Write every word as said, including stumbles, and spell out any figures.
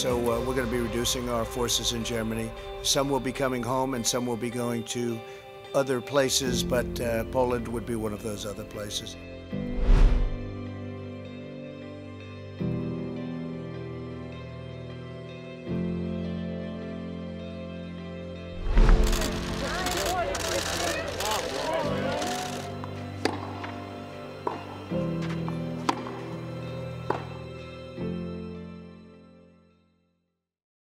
so uh, we're going to be reducing our forces in Germany. Some will be coming home and some will be going to other places, but uh, Poland would be one of those other places.